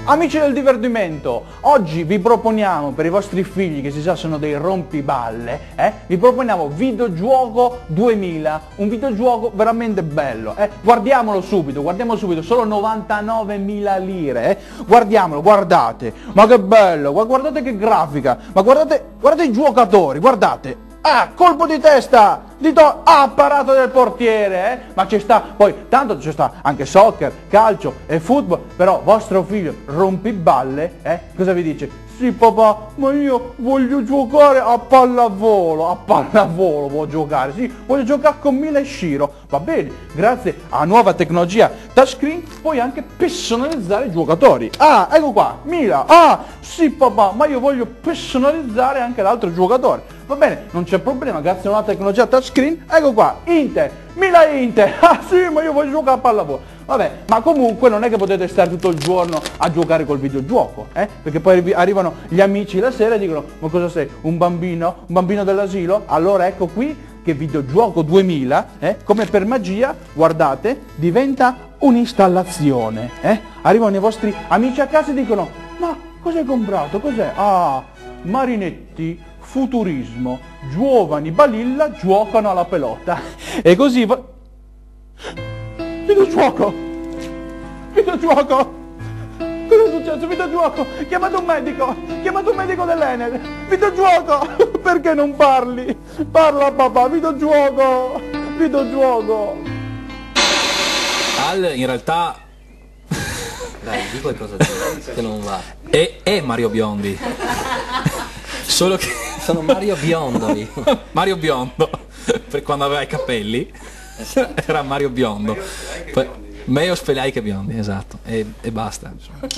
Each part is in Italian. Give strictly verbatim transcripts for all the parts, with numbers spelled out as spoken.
Amici del divertimento, oggi vi proponiamo per i vostri figli che si sa sono dei rompiballe, eh, vi proponiamo Videogioco duemila, un videogioco veramente bello, eh. Guardiamolo subito, guardiamolo subito, solo novantanovemila lire, eh. Guardiamolo, guardate, ma che bello, guardate che grafica, ma guardate, guardate i giocatori, guardate. Ah, colpo di testa, dito, ah, parato del portiere, eh? Ma ci sta, poi, tanto ci sta anche soccer, calcio e football, però vostro figlio rompiballe, eh? Cosa vi dice? Sì papà, ma io voglio giocare a pallavolo, a pallavolo voglio giocare, sì, voglio giocare con Mila e Shiro, va bene, grazie a nuova tecnologia touchscreen puoi anche personalizzare i giocatori. Ah, ecco qua, Mila, ah, sì papà, ma io voglio personalizzare anche l'altro giocatore. Va bene, non c'è problema, grazie a una tecnologia touchscreen, ecco qua, Inter, Mila Inter, ah sì, ma io voglio giocare a pallavolo. Vabbè, ma comunque non è che potete stare tutto il giorno a giocare col videogioco, eh? Perché poi arrivano gli amici la sera e dicono, ma cosa sei, un bambino? Un bambino dell'asilo? Allora ecco qui che Videogioco duemila, eh, come per magia, guardate, diventa un'installazione, eh? Arrivano i vostri amici a casa e dicono, ma cos'hai comprato? Cos'è? Ah, Marinetti, futurismo, giovani balilla giocano alla pelota. E così va... Videogioco! Videogioco! Cosa è successo? Videogioco! Chiamate un medico! Chiamate un medico dell'Enel! Videogioco! Perché non parli? Parla papà! Videogioco! Videogioco! Al, in realtà... Dai, di qualcosa che non va. E, e Mario Biondi. Solo che... Sono Mario Biondo io. Mario Biondo. Per quando aveva i capelli. Era Mario Biondo. Poi, meglio spelai che biondi, esatto. E, e basta.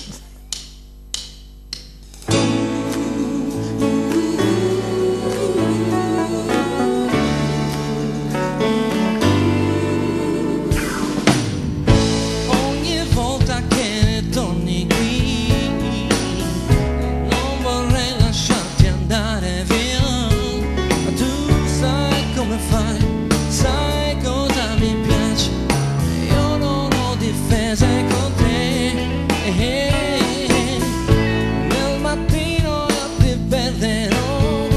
Ogni volta che torni qui, non vorrei lasciarti andare via. Ma tu sai come fai, sai cosa mi piace. Io non ho difese con te, eh, nel mattino ti perderò,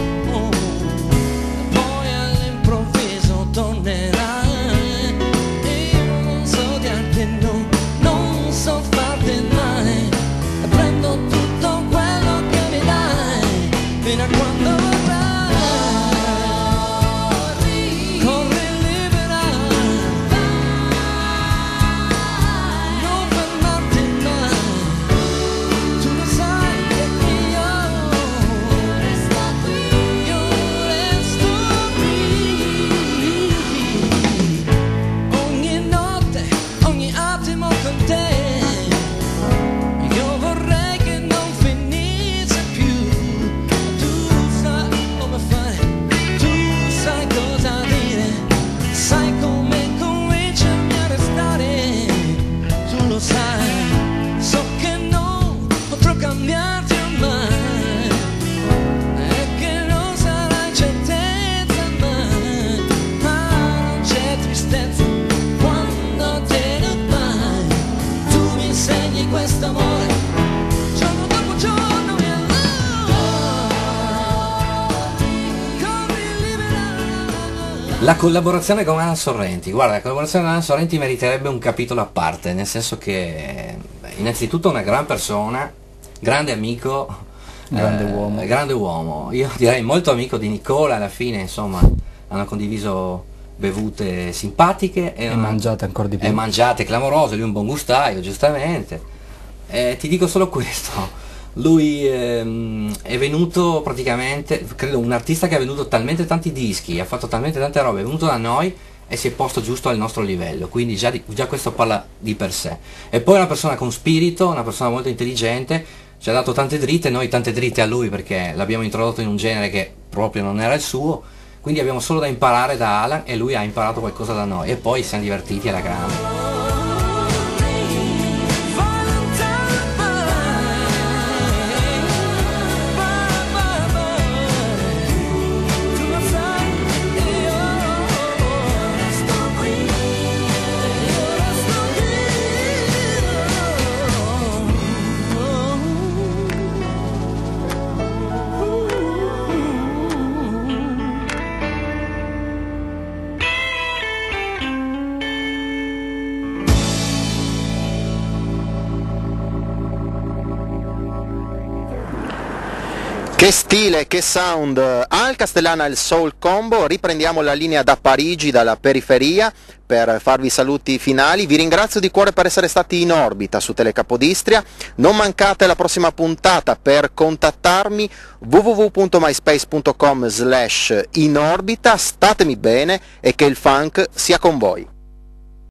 poi all'improvviso tornerai, e io non so dirti no, non so farti male, prendo tutto quello che mi dai, fino a quando vorrai, corri libera, non fermarti mai, tu lo sai che io resto qui, io resto qui, ogni notte, ogni attimo con te, io vorrei che non finisse più, tu sai come fare, tu sai cosa dire, sai come convincermi a restare, tu lo sai, so che non potrò cambiarti ormai, e che non sarai certezza mai, ma non c'è tristezza quando te ne vai, tu mi insegni questo amore, giorno dopo giorno mi allori, corri libera. La collaborazione con Alan Sorrenti, guarda, la collaborazione con Alan Sorrenti meriterebbe un capitolo a parte, nel senso che beh, innanzitutto una gran persona, grande amico, Grande eh, uomo. grande uomo, io direi molto amico di Nicola, alla fine insomma hanno condiviso bevute simpatiche e, E mangiate ancora di più. e mangiate clamorose, lui è un buon gustaio giustamente, e ti dico solo questo. Lui ehm, è venuto praticamente, credo, un artista che ha venduto talmente tanti dischi, ha fatto talmente tante robe, è venuto da noi e si è posto giusto al nostro livello, quindi già, di, già questo parla di per sé. E poi è una persona con spirito, una persona molto intelligente, ci ha dato tante dritte, noi tante dritte a lui perché l'abbiamo introdotto in un genere che proprio non era il suo, quindi abbiamo solo da imparare da Alan e lui ha imparato qualcosa da noi e poi siamo divertiti alla grande. Oh Che stile, che sound, al Castellana il Soul Combo, riprendiamo la linea da Parigi, dalla periferia, per farvi i saluti finali. Vi ringrazio di cuore per essere stati in orbita su Telecapodistria, non mancate la prossima puntata. Per contattarmi w w w punto myspace punto com slash in orbita, statemi bene e che il funk sia con voi.